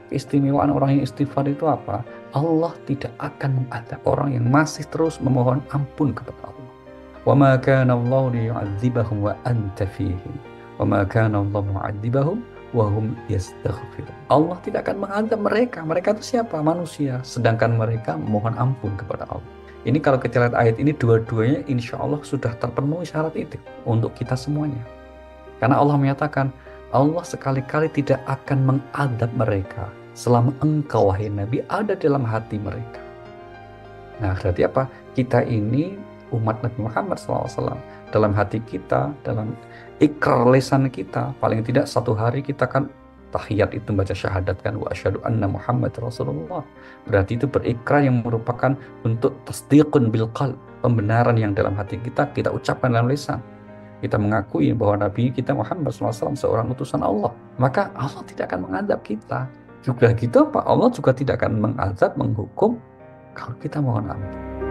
Keistimewaan orang yang istighfar itu apa? Allah tidak akan mengadab orang yang masih terus memohon ampun kepada Allah. Wa ma kana Allah liyu'adzibahum wa anta fihim. Wa ma kana Allah mu'adzibahum wa hum yastaghfirun. Allah tidak akan mengadab mereka. Mereka itu siapa? Manusia. Sedangkan mereka memohon ampun kepada Allah. Ini kalau kita lihat ayat ini dua-duanya insya Allah sudah terpenuhi syarat itu untuk kita semuanya. Karena Allah menyatakan Allah sekali-kali tidak akan mengadab mereka selama engkau, wahai Nabi, ada dalam hati mereka. Nah, berarti apa? Kita ini umat Nabi Muhammad SAW, dalam hati kita, dalam ikrar lisan kita, paling tidak satu hari kita kan tahiyat itu baca syahadat kan, wa asyhadu anna Muhammad Rasulullah. Berarti itu berikrar yang merupakan untuk tasdiqun bil qalb, pembenaran yang dalam hati kita ucapkan dalam lisan. Kita mengakui bahwa Nabi kita Muhammad SAW seorang utusan Allah, maka Allah tidak akan mengadab kita. Juga gitu apa? Allah juga tidak akan mengadab, menghukum kalau kita mohon ampun.